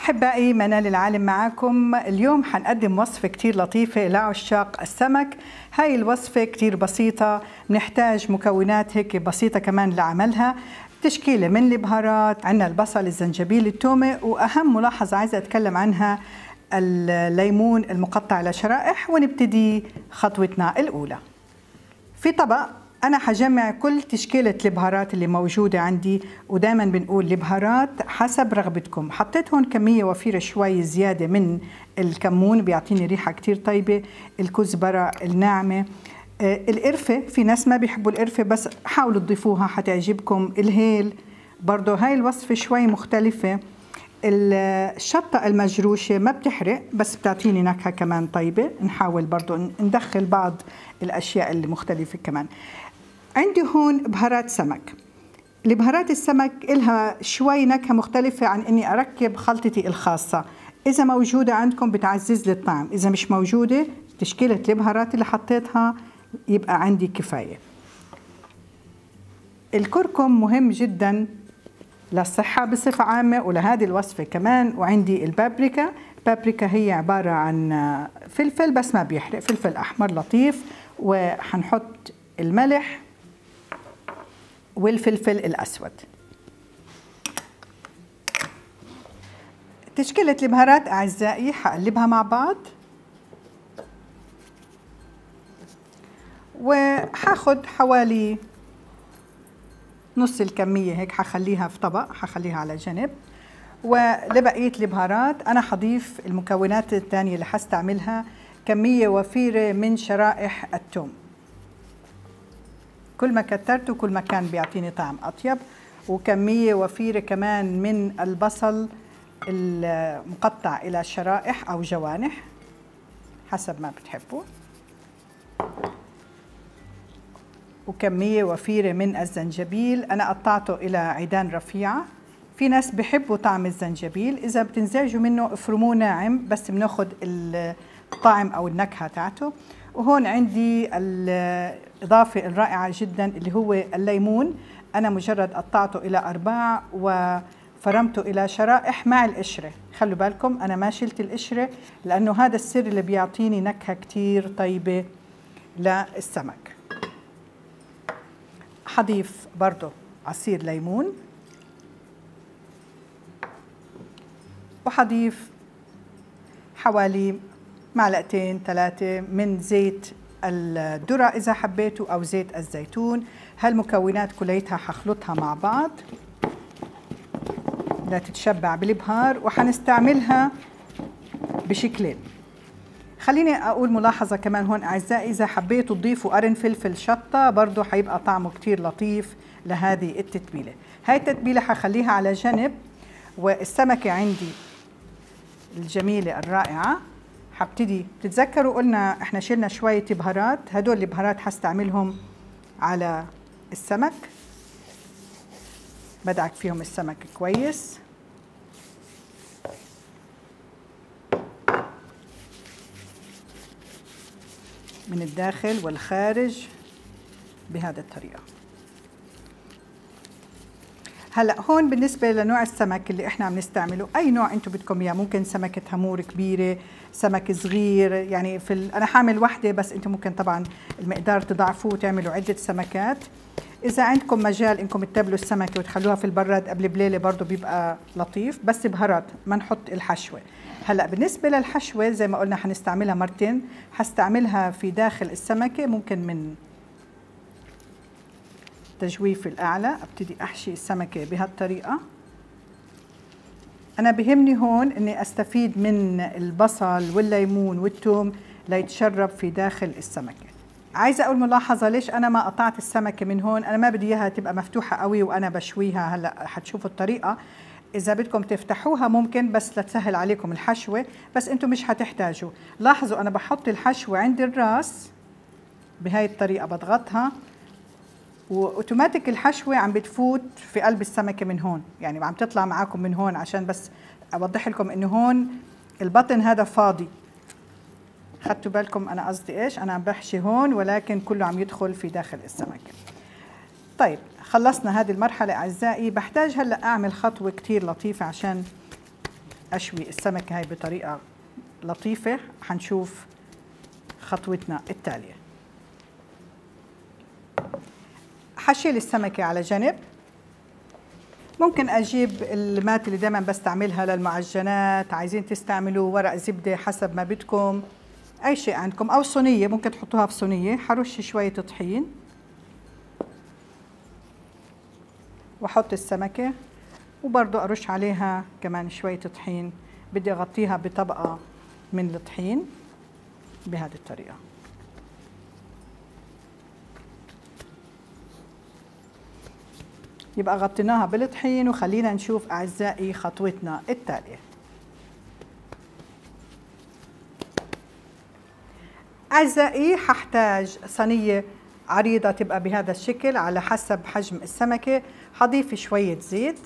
أحبائي، منال العالم معاكم. اليوم حنقدم وصفة كتير لطيفة لعشاق السمك. هاي الوصفة كتير بسيطة، بنحتاج مكونات هيك بسيطة كمان لعملها. تشكيلة من البهارات، عندنا البصل، الزنجبيل، التومة، وأهم ملاحظة عايزة أتكلم عنها الليمون المقطع لشرائح. ونبتدي خطوتنا الأولى. في طبق أنا حجمع كل تشكيلة البهارات اللي موجودة عندي، ودائما بنقول البهارات حسب رغبتكم. حطيت هون كمية وفيرة شوي زيادة من الكمون، بيعطيني ريحة كتير طيبة، الكزبرة الناعمة، القرفة، في ناس ما بيحبوا القرفة بس حاولوا تضيفوها حتعجبكم، الهيل برضو هاي الوصفة شوي مختلفة. الشطة المجروشة ما بتحرق بس بتعطيني نكهة كمان طيبة. نحاول برضو ندخل بعض الأشياء المختلفة كمان. عندي هون بهارات سمك. البهارات السمك إلها شوي نكهة مختلفة عن إني أركب خلطتي الخاصة. إذا موجودة عندكم بتعزز لي الطعم، إذا مش موجودة تشكيلة البهارات اللي حطيتها يبقى عندي كفاية. الكركم مهم جدا للصحة بصفة عامة ولهذه الوصفة كمان. وعندي البابريكا. البابريكا هي عبارة عن فلفل بس ما بيحرق، فلفل أحمر لطيف. وحنحط الملح والفلفل الأسود. تشكيلة البهارات أعزائي حقلبها مع بعض، وحاخد حوالي نص الكمية هيك، حخليها في طبق، حخليها على جنب. ولبقية البهارات أنا حضيف المكونات الثانية اللي حستعملها. كمية وفيرة من شرائح الثوم، كل ما كترته كل ما كان بيعطيني طعم أطيب. وكمية وفيرة كمان من البصل المقطع إلى شرائح أو جوانح حسب ما بتحبوا. وكمية وفيرة من الزنجبيل، أنا قطعته إلى عيدان رفيعة. في ناس بحبوا طعم الزنجبيل، إذا بتنزعجوا منه افرموه ناعم بس بناخد الطعم أو النكهة تاعته. وهون عندي الإضافة الرائعة جدا اللي هو الليمون. أنا مجرد قطعته إلى أرباع وفرمته إلى شرائح مع القشرة. خلوا بالكم أنا ما شلت القشرة، لأنه هذا السر اللي بيعطيني نكهة كتير طيبة للسمك. حضيف برضو عصير ليمون، وحضيف حوالي معلقتين 3 من زيت الذرة إذا حبيتوا أو زيت الزيتون. هالمكونات كليتها حخلطها مع بعض لتتشبع بالبهار، وحنستعملها بشكلين. خليني أقول ملاحظة كمان هون أعزائي، إذا حبيتوا تضيفوا قرن فلفل شطة برضو حيبقى طعمه كتير لطيف لهذه التتبيلة. هاي التتبيلة حخليها على جنب. والسمكة عندي الجميلة الرائعة حبتدي. بتتذكروا قلنا احنا شلنا شوية بهارات، هدول البهارات حستعملهم على السمك. بدعك فيهم السمك كويس. من الداخل والخارج بهذه الطريقة. هلا هون بالنسبة لنوع السمك اللي احنا عم نستعمله، اي نوع انتم بدكم اياه. ممكن سمكة هامور كبيرة، سمك صغير، يعني انا حامل وحدة بس انتم ممكن طبعا المقدار تضاعفوه وتعملوا عدة سمكات. اذا عندكم مجال انكم تتبلوا السمكة وتخلوها في البراد قبل بليلة برضو بيبقى لطيف، بس بهارات ما نحط الحشوة. هلا بالنسبة للحشوة زي ما قلنا حنستعملها مرتين. حستعملها في داخل السمكة، ممكن من تجويف الأعلى أبتدي أحشي السمكة بهالطريقة. أنا بهمني هون إني أستفيد من البصل والليمون والثوم ليتشرب في داخل السمكة. عايزة أقول ملاحظة ليش أنا ما قطعت السمكة من هون. أنا ما بدي إياها تبقى مفتوحة قوي وأنا بشويها. هلأ حتشوفوا الطريقة، إذا بدكم تفتحوها ممكن بس لتسهل عليكم الحشوة، بس أنتم مش هتحتاجوا. لاحظوا أنا بحط الحشوة عند الراس بهاي الطريقة، بضغطها واوتوماتيك الحشوه عم بتفوت في قلب السمكه من هون، يعني عم تطلع معاكم من هون. عشان بس اوضح لكم انه هون البطن هذا فاضي. خدتوا بالكم انا قصدي ايش؟ انا عم بحشي هون ولكن كله عم يدخل في داخل السمكه. طيب خلصنا هذه المرحله اعزائي. بحتاج هلا اعمل خطوه كتير لطيفه عشان أشوي السمكة هاي بطريقة لطيفة حنشوف خطوتنا التالية. حشيل السمكة على جنب. ممكن أجيب المات اللي دايما بستعملها للمعجنات، عايزين تستعملوا ورق زبدة حسب ما بدكم، أي شيء عندكم، أو صينية ممكن تحطوها في صينية. حرش شوية طحين وأحط السمكة وبرضو أرش عليها كمان شوية طحين. بدي أغطيها بطبقة من الطحين بهذه الطريقة. يبقى غطيناها بالطحين، وخلينا نشوف أعزائي خطوتنا التالية. أعزائي ححتاج صينية عريضة تبقى بهذا الشكل على حسب حجم السمكة. حضيف شوية زيت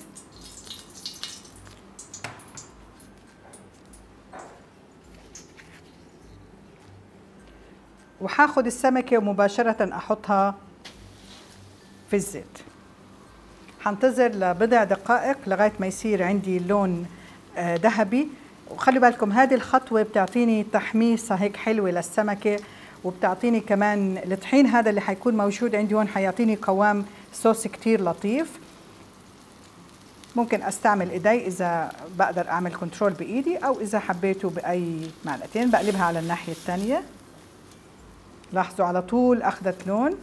وحاخد السمكة ومباشرة أحطها في الزيت. حنتظر لبضع دقائق لغاية ما يصير عندي اللون ذهبي. وخلي بالكم هذه الخطوة بتعطيني تحميصة هيك حلوة للسمكة، وبتعطيني كمان الطحين هذا اللي حيكون موجود عندي هون حيعطيني قوام صوص كتير لطيف. ممكن استعمل ايدي اذا بقدر اعمل كنترول بايدي، او اذا حبيتوا باي معلقتين. بقلبها على الناحية الثانية. لاحظوا على طول اخذت لون.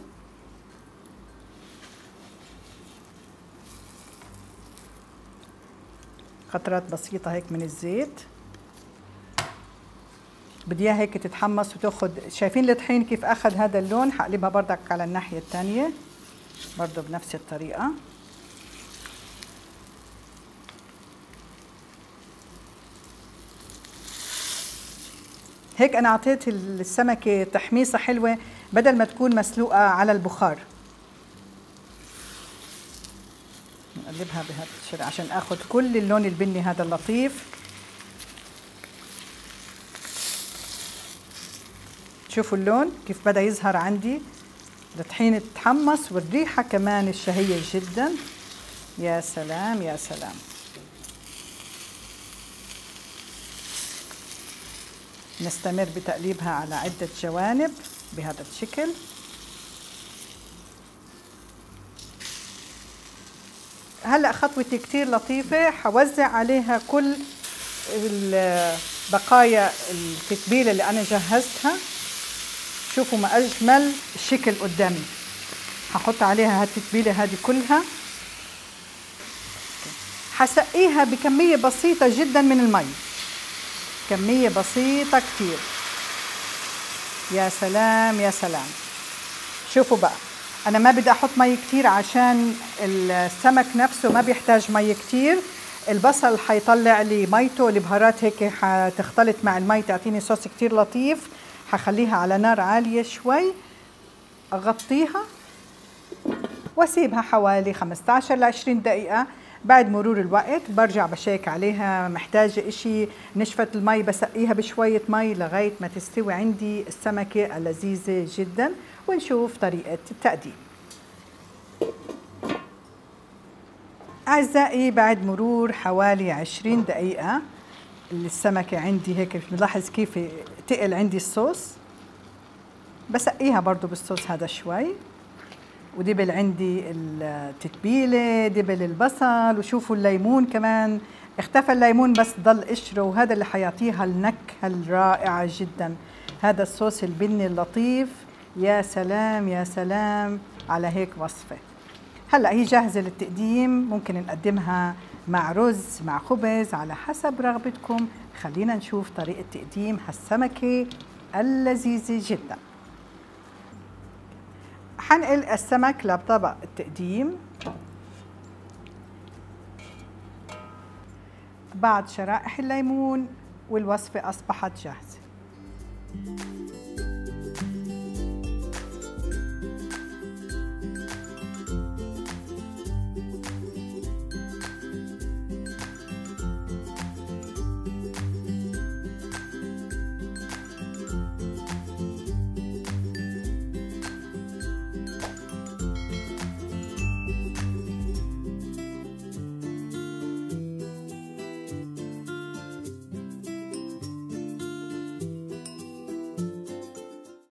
قطرات بسيطة هيك من الزيت. بدي اياها هيك تتحمص وتاخذ. شايفين الطحين كيف اخذ هذا اللون؟ حقلبها بردك على الناحية الثانية برضه بنفس الطريقة. هيك انا اعطيت السمكة تحميصة حلوة بدل ما تكون مسلوقة على البخار. نقلبها بهذا الشكل عشان اخذ كل اللون البني هذا اللطيف. شوفوا اللون كيف بدأ يظهر عندي. الطحين تحمص والريحة كمان الشهية جدا. يا سلام يا سلام. نستمر بتقليبها على عدة جوانب بهذا الشكل. هلأ خطوتي كتير لطيفة. حوزع عليها كل بقايا التتبيلة اللي أنا جهزتها. شوفوا ما أجمل الشكل قدامي. ححط عليها هالتتبيلة هذه كلها. حسقيها بكمية بسيطة جدا من المي، كمية بسيطة كتير. يا سلام يا سلام. شوفوا بقى أنا ما بدي أحط مي كتير عشان السمك نفسه ما بيحتاج مي كتير. البصل حيطلع لي ميته، البهارات هيك حتختلط مع المي تعطيني صوص كتير لطيف. حخليها على نار عالية شوي، أغطيها واسيبها حوالي 15 ل 20 دقيقة. بعد مرور الوقت برجع بشيك عليها، محتاجة اشي نشفت المي بسقيها بشوية مي لغاية ما تستوي عندي السمكة اللذيذة جدا. ونشوف طريقة التقديم. أعزائي بعد مرور حوالي 20 دقيقة السمكة عندي هيك بنلاحظ كيف تقل عندي الصوص. بسقيها برضو بالصوص هذا شوي، ودبل عندي التتبيلة، دبل البصل، وشوفوا الليمون كمان اختفى الليمون بس ضل قشره، وهذا اللي حيعطيها النكهة الرائعة جدا. هذا الصوص البني اللطيف. يا سلام يا سلام على هيك وصفة. هلأ هي جاهزة للتقديم. ممكن نقدمها مع رز مع خبز على حسب رغبتكم. خلينا نشوف طريقة تقديم هالسمكة اللذيذة جدا. حنقل السمك لطبق التقديم. بعد شرائح الليمون والوصفة أصبحت جاهزة.